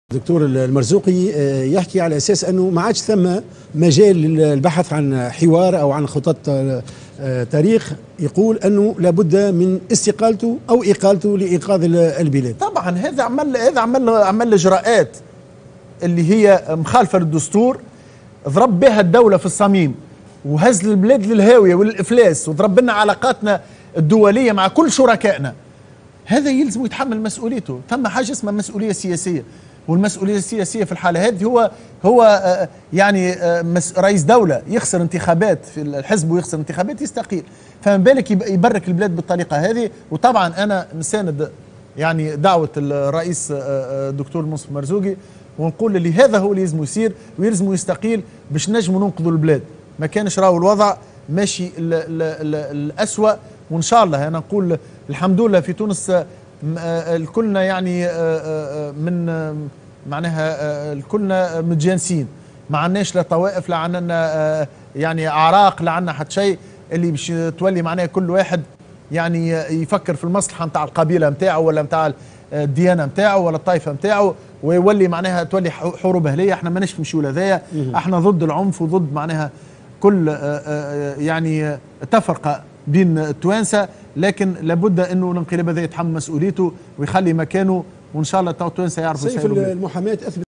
دكتور المرزوقي يحكي على اساس انه ما عادش ثم مجال للبحث عن حوار او عن خطط تاريخ، يقول انه لابد من استقالته او اقالته لانقاذ البلاد. طبعا هذا عمل الاجراءات اللي هي مخالفه للدستور، ضرب بها الدوله في الصميم وهز البلاد للهاويه وللافلاس وضرب لنا علاقاتنا الدوليه مع كل شركائنا. هذا يلزم يتحمل مسؤوليته. ثم حاجه اسمها مسؤوليه سياسيه، والمسؤوليه السياسيه في الحاله هذه هو يعني رئيس دوله يخسر انتخابات في الحزب ويخسر انتخابات يستقيل، فما بالك يبرك البلاد بالطريقه هذه. وطبعا انا مساند يعني دعوه الرئيس الدكتور منصف مرزوقي، ونقول اللي هذا هو اللي يلزم يصير ويلزم يستقيل باش نجموا ننقذوا البلاد. ما كانش راهو الوضع ماشي الأسوأ، وان شاء الله انا نقول الحمد لله في تونس الكلنا يعني من معناها الكلنا متجانسين، ما عندناش لا طوائف، لا عندنا يعني اعراق، لا عندنا حتى شيء اللي باش تولي معناها كل واحد يعني يفكر في المصلحه نتاع القبيله نتاعو ولا نتاع الديانه نتاعو ولا الطائفه نتاعو، ويولي معناها تولي حروب اهليه. احنا ماناش نمشيو لهذايا، احنا ضد العنف وضد معناها كل يعني تفرقه بين التوانسه، لكن لابد انه الانقلاب هذا يتحمل مسؤوليته ويخلي مكانه، وان شاء الله التوانسه يعرفوا سيف المحاماه